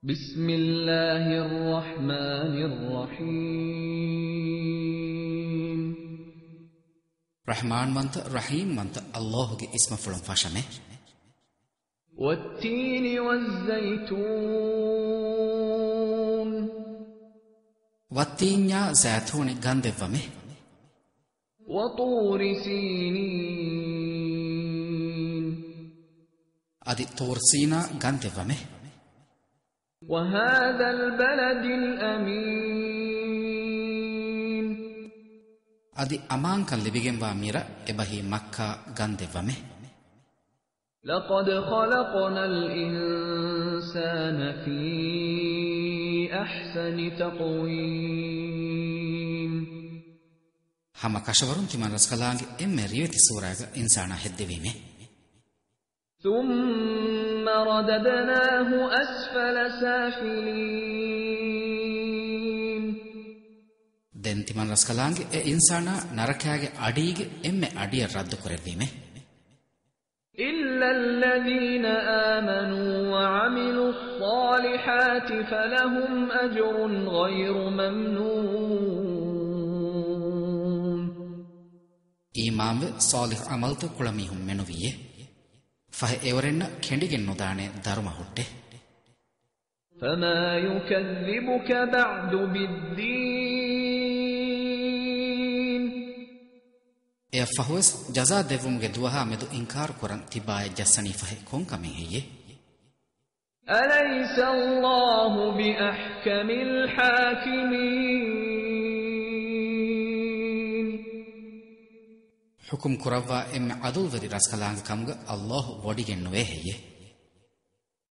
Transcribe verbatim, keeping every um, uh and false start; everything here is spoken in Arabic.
بسم الله الرحمن الرحيم رحمن منت رحيم منت الله کے اسم فلم فاشمه والتين والزيتون والتين يا زيتون غندومه وطور سينين ادي طور سينا غندومه وهذا البلد الأمين ادي امان كان لبيگن با ميرا ابهي مكة غندومه لقد خلقنا الإنسان في أحسن تقويم هم كشورون تمان رسكلانگ ام ريوتي سوراغ انسانا هدويمه ثم رددناه أسفل سافلين دن تمان رسكلانگ اي انسانا نركاگ اڈيگ ام اڈي رد كريمه إلا الذين آمنوا وعملوا الصالحات فلهم أجر غير ممنون إمام صالح عملت كلامهم منويه فه اورن كنديگن نودانه دارما هوته فما يكذبك بعد بالدين اي فهوس جزاء ديومگه دوها مدو انكار قران تباي جسني فه كون كمي هي أليس الله بأحكم الحاكمين حكم كروا ام عدل وري رسكلانگ كمگ الله وديگن نوه هي